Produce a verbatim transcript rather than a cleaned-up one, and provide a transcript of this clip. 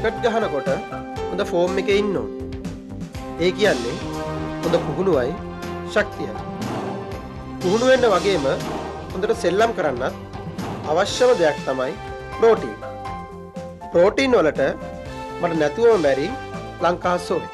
Cricket ගහනකොට හොඳ form එකේ ඉන්න ඕන. ඒ කියන්නේ හොඳ පුහුණුවයි ශක්තියයි. පුහුණු වෙන්න වගේම හොඳට සෙල්ලම් කරන්නත් අවශ්‍යම දෙයක් තමයි ප්‍රෝටීන්. ප්‍රෝටීන් වලට මට නැතුවම බැරි ලංකා සෝයි.